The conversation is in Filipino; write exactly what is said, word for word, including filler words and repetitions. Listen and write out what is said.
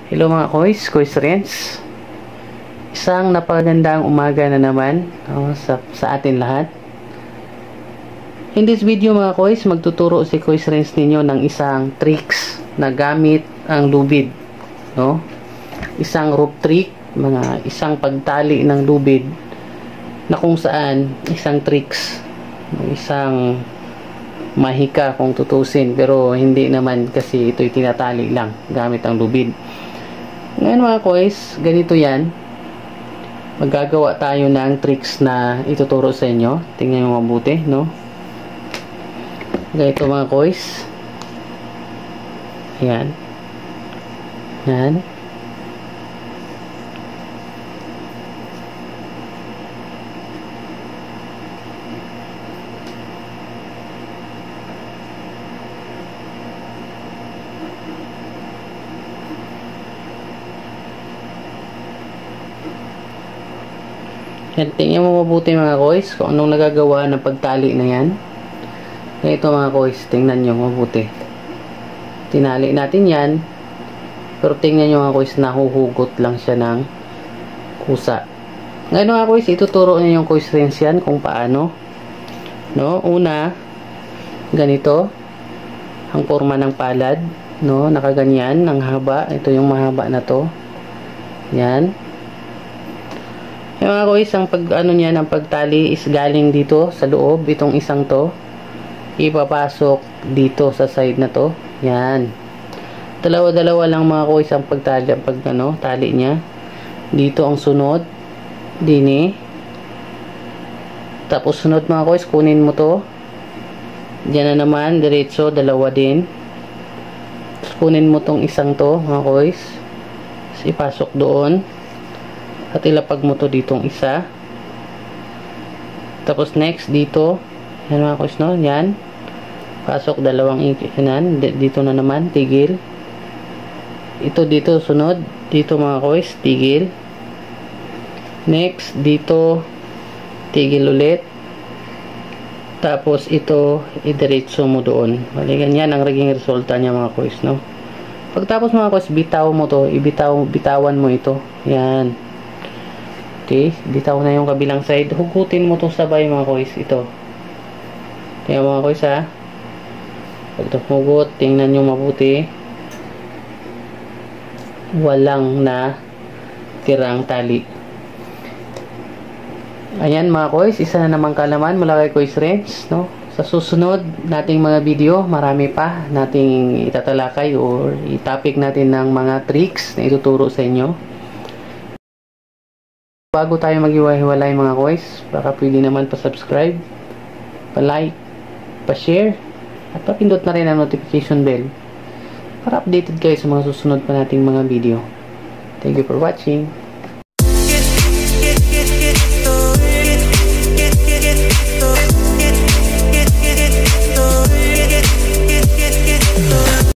Hello mga kois, kois friends. Isang napagandang umaga na naman oh, sa, sa atin lahat. In this video mga kois, magtuturo si kois friends ninyo ng isang tricks na gamit ang lubid. No? Isang rope trick, mga isang pagtali ng lubid na kung saan isang tricks, isang mahika kung tutusin, pero hindi naman kasi ito'y tinatali lang gamit ang lubid. Ngayon mga kois, ganito yan. Magagawa tayo ng tricks na ituturo sa inyo. Tingnan nyo mabuti, no? Ganito mga kois. Yan. Yan. Yan, tingnan mo mabuti mga kois kung anong nagagawa ng pagtali na yan. Ito mga kois, tingnan nyo mabuti. Tinali natin yan, pero tingnan nyo mga kois, nahuhugot lang siya ng kusa. Ngayon mga kois, ituturo niyo yung kois rin yan kung paano. No? Una, ganito ang forma ng palad, no? Nakaganyan, ang haba. Ito yung mahaba na to. Yan. Yung mga kois, ang pag ano niyan, ang pagtali is galing dito sa loob, itong isang to ipapasok dito sa side na to. Yan, dalawa-dalawa lang mga kois ang pagtali, ang pag ano, tali niya. Dito ang sunod dini, tapos sunod mga kois, kunin mo to, diyan na naman diretso, dalawa din. Tapos kunin mo tong isang to mga kois, ipasok doon at ilapag mo to ditong isa. Tapos next dito, yan mga kois, no? Yan, pasok dalawang yan, dito na naman, tigil. Ito dito sunod, dito mga kois, tigil. Next dito, tigil ulit. Tapos ito, idiretso mo doon. Bali, ganyan ang naging resulta niya mga kois, no? Pagtapos mga kois, bitaw mo to, ibitaw, bitawan mo ito. Yan. Okay, bitaw na yung kabilang side. Hugutin mo itong sabay mga kois. Ito. Kaya mga kois ha. Pag hugot, tingnan nyo mabuti. Walang na tirang tali. Ayan mga kois. Isa na namang kalaman mula kay Kois Renz. No? Sa susunod nating mga video, marami pa nating itatalakay or itapik natin ng mga tricks na ituturo sa inyo. Bago tayo maghiwa-hiwalay mga kois, baka pwede naman pa-subscribe, pa-like, pa-share, at pa-pindot na rin ang notification bell para updated kayo sa mga susunod pa nating mga video. Thank you for watching.